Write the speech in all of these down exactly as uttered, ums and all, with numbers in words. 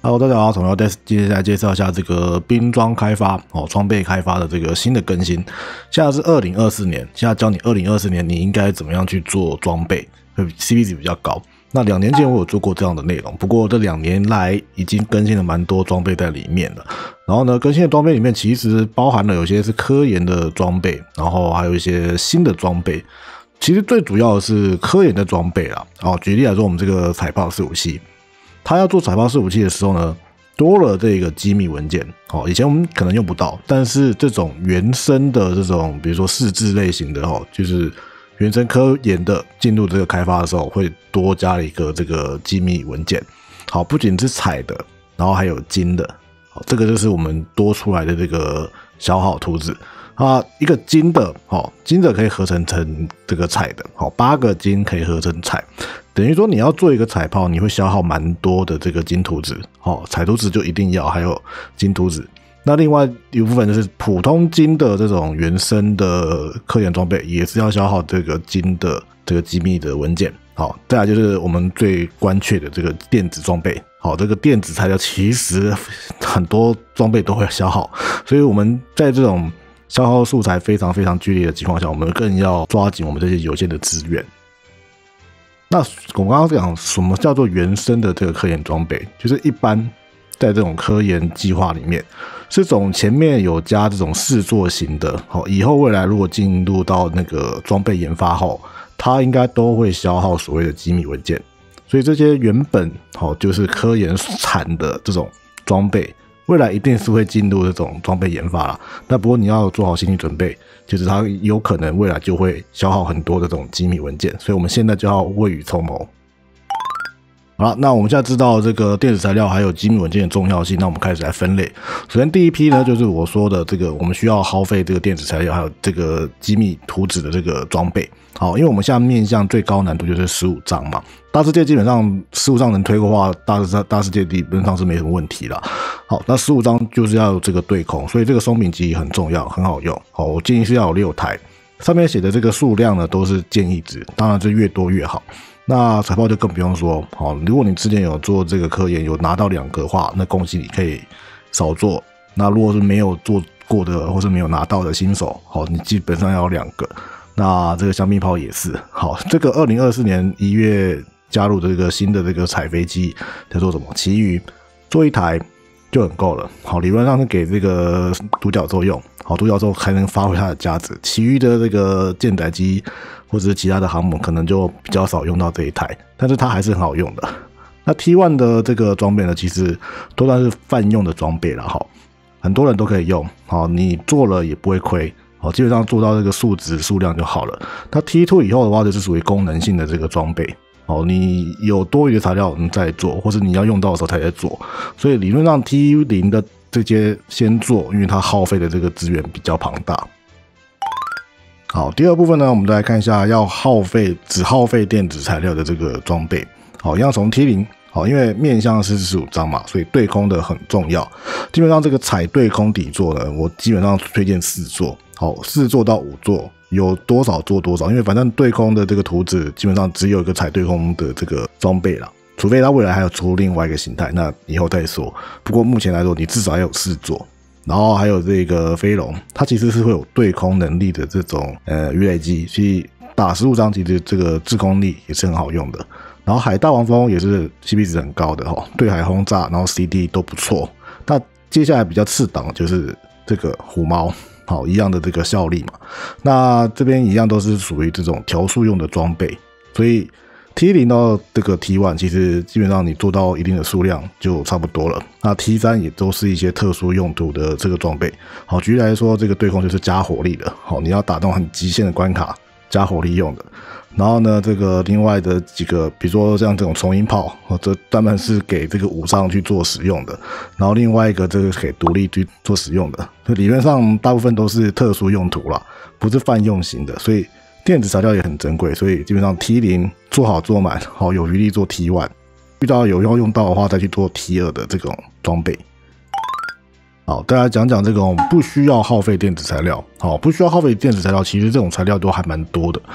Hello， 大家好，我是 Des， 今天来介绍一下这个兵装开发哦，装备开发的这个新的更新。现在是二零二四年，现在教你二零二四年你应该怎么样去做装备，会 C P 值比较高。那两年前我有做过这样的内容，不过这两年来已经更新了蛮多装备在里面了。然后呢，更新的装备里面其实包含了有些是科研的装备，然后还有一些新的装备。其实最主要的是科研的装备啦。哦，举例来说，我们这个彩炮伺服器。他要做彩炮伺服器的时候呢，多了这个机密文件。哦，以前我们可能用不到，但是这种原生的这种，比如说试制类型的哦，就是原生科研的进入这个开发的时候，会多加了一个这个机密文件。好，不仅是彩的，然后还有金的。好，这个就是我们多出来的这个消耗图纸。啊，一个金的，哦，金的可以合成成这个彩的，好，八个金可以合成彩，等于说你要做一个彩炮，你会消耗蛮多的这个金图纸，哦，彩图纸就一定要，还有金图纸。那另外一部分就是普通金的这种原生的科研装备，也是要消耗这个金的这个机密的文件。好，再来就是我们最关切的这个电子装备。好，这个电子材料其实很多装备都会消耗，所以我们在这种消耗素材非常非常剧烈的情况下，我们更要抓紧我们这些有限的资源。那我刚刚讲什么叫做原生的这个科研装备，就是一般在这种科研计划里面，这种前面有加这种试作型的，以后未来如果进入到那个装备研发后，它应该都会消耗所谓的机密文件。所以这些原本就是科研产的这种装备，未来一定是会进入这种装备研发啦。那不过你要做好心理准备，就是它有可能未来就会消耗很多的这种机密文件，所以我们现在就要未雨绸缪。好了，那我们现在知道这个电子材料还有机密文件的重要性，那我们开始来分类。首先第一批呢，就是我说的这个我们需要耗费这个电子材料还有这个机密图纸的这个装备。好，因为我们现在面向最高难度就是十五章嘛，大世界基本上十五章能推的话，大大世界基本上是没什么问题啦。好，那十五章就是要有这个对空，所以这个松饼机很重要，很好用。好，我建议是要有六台，上面写的这个数量呢都是建议值，当然就越多越好。那彩炮就更不用说，好，如果你之前有做这个科研有拿到两个的话，那恭喜你可以少做。那如果是没有做过的或是没有拿到的新手，好，你基本上要有两个。那这个香槟炮也是，好，这个二零二四年一月加入的这个新的这个彩飞机叫做什么？其余做一台就很够了。好，理论上是给这个独角兽用，好，独角兽还能发挥它的价值，其余的这个舰载机或者是其他的航母可能就比较少用到这一台，但是它还是很好用的。那 T 一 的这个装备呢，其实都算是泛用的装备啦，好，很多人都可以用，好，你做了也不会亏。好，基本上做到这个数值数量就好了。那 T 二 以后的话，就是属于功能性的这个装备。哦，你有多余的材料你再做，或是你要用到的时候才在做。所以理论上 T 零 的这些先做，因为它耗费的这个资源比较庞大。好，第二部分呢，我们再来看一下要耗费只耗费电子材料的这个装备。好，一样从 T 零。好，因为面向是十五章嘛，所以对空的很重要。基本上这个彩对空底座呢，我基本上推荐四座。好，四座到五座，有多少做多少，因为反正对空的这个图纸基本上只有一个彩对空的这个装备啦，除非它未来还有出另外一个形态，那以后再说。不过目前来说，你至少要有四座。然后还有这个飞龙，它其实是会有对空能力的这种呃鱼雷机，所以打十五章其实这个制空力也是很好用的。然后海大黄蜂也是 C P 值很高的齁，对海轰炸，然后 C D 都不错。那接下来比较次档就是这个虎猫，好，一样的这个效力嘛。那这边一样都是属于这种调速用的装备，所以 T 零 到这个 T 一 其实基本上你做到一定的数量就差不多了。那 T 三 也都是一些特殊用途的这个装备。好，举例来说，这个对空就是加火力的，好，你要打那种很极限的关卡，加火力用的。然后呢，这个另外的几个，比如说像这种重音炮，这专门是给这个武上去做使用的。然后另外一个这个给独立去做使用的，所以理论上大部分都是特殊用途啦，不是泛用型的。所以电子材料也很珍贵，所以基本上 T 零 做好做满，好，有余力做 T 一， 遇到有要用到的话再去做 T 二 的这种装备。好，大家讲讲这种不需要耗费电子材料。好，不需要耗费电子材料，其实这种材料都还蛮多的。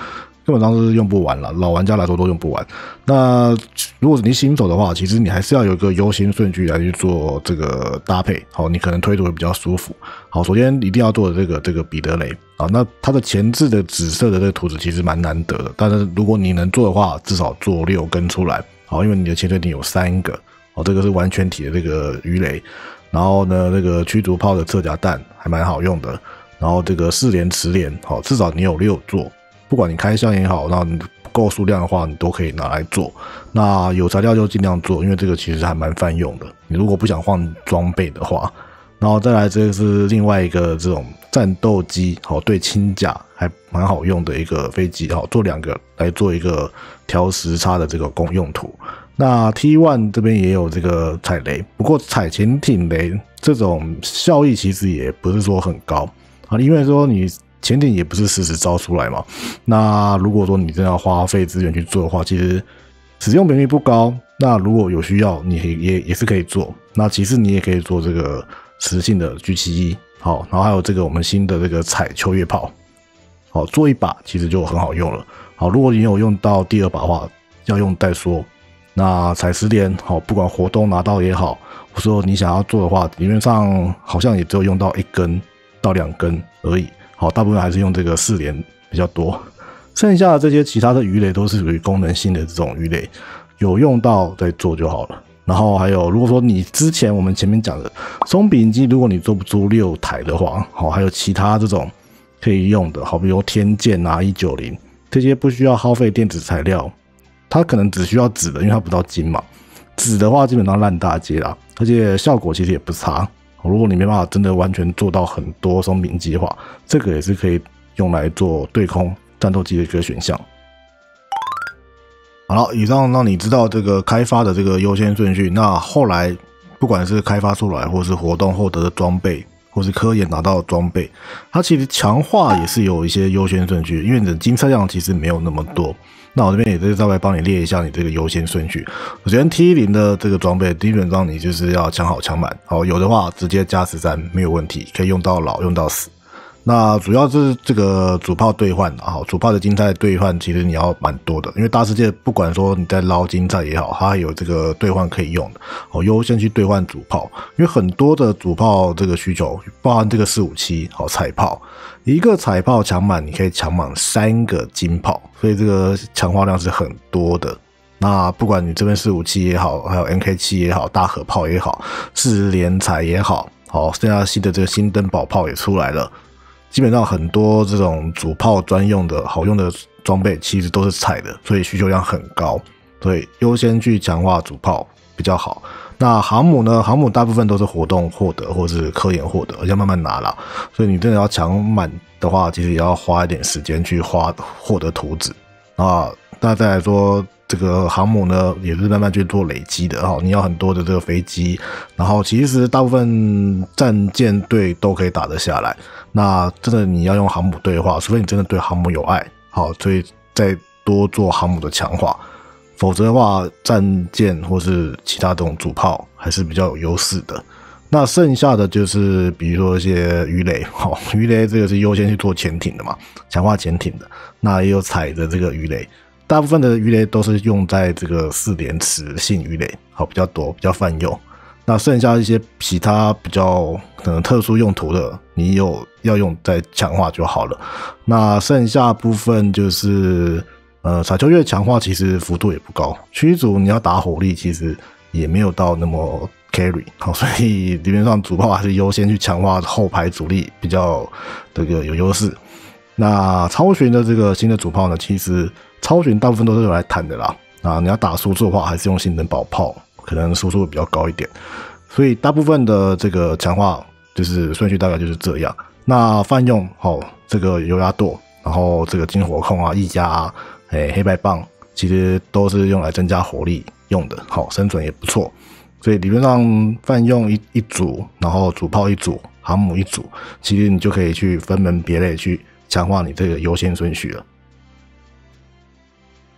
根本上是用不完了，老玩家来说都用不完。那如果是你新手的话，其实你还是要有一个优先顺序来去做这个搭配，好，你可能推的会比较舒服。好，首先一定要做的这个这个彼得雷啊，那它的前置的紫色的这个图纸其实蛮难得的，但是如果你能做的话，至少做六根出来，好，因为你的潜水艇有三个，哦，这个是完全体的这个鱼雷，然后呢，这个驱逐炮的侧甲弹还蛮好用的，然后这个四连磁连，好，至少你有六座。不管你开箱也好，那你不够数量的话，你都可以拿来做。那有材料就尽量做，因为这个其实还蛮泛用的。你如果不想换装备的话，然后再来这个是另外一个这种战斗机，好，对轻甲还蛮好用的一个飞机，好，做两个来做一个调时差的这个功用途。那 T 一 这边也有这个踩雷，不过踩潜艇雷这种效益其实也不是说很高啊，因为说你潜艇也不是实时招出来嘛，那如果说你真的要花费资源去做的话，其实使用频率不高。那如果有需要，你也也也是可以做。那其次你也可以做这个实性的 G 七十一，好，然后还有这个我们新的这个采秋叶炮，好，做一把其实就很好用了。好，如果你有用到第二把的话，要用再说。那采石连，好，不管活动拿到也好，或者说你想要做的话，理论上好像也只有用到一根到两根而已。好，大部分还是用这个四连比较多，剩下的这些其他的鱼雷都是属于功能性的这种鱼雷，有用到再做就好了。然后还有，如果说你之前我们前面讲的松饼机，如果你做不出六台的话，好，还有其他这种可以用的，好比如天剑啊、一九零这些不需要耗费电子材料，它可能只需要纸的，因为它不到金嘛。纸的话基本上烂大街啦，而且效果其实也不差。如果你没办法真的完全做到很多松饼机的话，这个也是可以用来做对空战斗机的一个选项。好了，以上让你知道这个开发的这个优先顺序。那后来不管是开发出来，或是活动获得的装备，或是科研拿到的装备，它其实强化也是有一些优先顺序，因为你的金车量其实没有那么多。那我这边也是稍微帮你列一下你这个优先顺序。首先 T 十 的这个装备基本上你就是要抢好抢满，好，有的话直接加十三没有问题，可以用到老用到死。那主要是这个主炮兑换，好，主炮的金菜兑换其实你要蛮多的，因为大世界不管说你在捞金菜也好，它有这个兑换可以用的，好，优先去兑换主炮，因为很多的主炮这个需求包含这个四五七，好，彩炮，一个彩炮抢满你可以抢满三个金炮，所以这个强化量是很多的。那不管你这边四五七也好，还有 M K 七 也好，大河炮也好，四连彩也好，好，现在新的这个新登堡炮也出来了。基本上很多这种主炮专用的好用的装备其实都是彩的，所以需求量很高，所以优先去强化主炮比较好。那航母呢？航母大部分都是活动获得或是科研获得，而且要慢慢拿啦。所以你真的要抢满的话，其实也要花一点时间去花获得图纸啊。那再来说，这个航母呢，也是慢慢去做累积的哈。你要很多的这个飞机，然后其实大部分战舰队都可以打得下来。那真的你要用航母队的话，除非你真的对航母有爱，好，所以再多做航母的强化。否则的话，战舰或是其他这种主炮还是比较有优势的。那剩下的就是比如说一些鱼雷，好，鱼雷这个是优先去做潜艇的嘛，强化潜艇的。那也有踩的这个鱼雷。大部分的鱼雷都是用在这个四连磁性鱼雷，好，比较多，比较泛用。那剩下一些其他比较可能特殊用途的，你有要用再强化就好了。那剩下部分就是呃，彩秋叶强化其实幅度也不高，驱逐你要打火力其实也没有到那么 carry， 好，所以理论上主炮还是优先去强化后排主力比较这个有优势。那超巡的这个新的主炮呢，其实超巡大部分都是用来弹的啦。啊，你要打输出的话，还是用新能堡炮，可能输出会比较高一点。所以大部分的这个强化就是顺序大概就是这样。那泛用好，这个油压舵，然后这个金火控啊、翼夹啊、欸、黑白棒，其实都是用来增加火力用的，好，生存也不错。所以理论上泛用一一组，然后主炮一组，航母一组，其实你就可以去分门别类去强化你这个优先顺序了。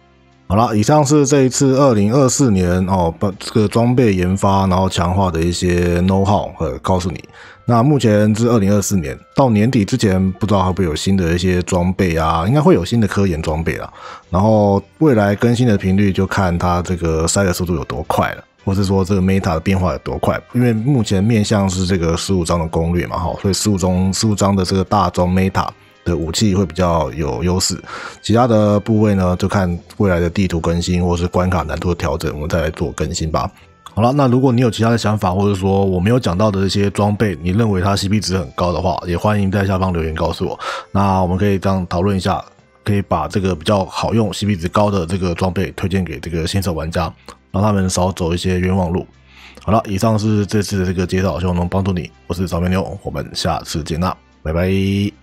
好啦，以上是这一次二零二四年哦，把这个装备研发然后强化的一些 know how 呃，告诉你。那目前至二零二四年到年底之前，不知道会不会有新的一些装备啊？应该会有新的科研装备啦。然后未来更新的频率就看它这个塞的速度有多快了，或是说这个 meta 的变化有多快。因为目前面向是这个十五章的攻略嘛，哈，所以十五章十五章的这个大宗 meta 的武器会比较有优势，其他的部位呢，就看未来的地图更新或是关卡难度的调整，我们再来做更新吧。好了，那如果你有其他的想法，或者说我没有讲到的这些装备，你认为它 C P 值很高的话，也欢迎在下方留言告诉我。那我们可以这样讨论一下，可以把这个比较好用、C P 值高的这个装备推荐给这个新手玩家，让他们少走一些冤枉路。好了，以上是这次的这个介绍，希望能帮助你。我是早面妞，我们下次见啦，拜拜。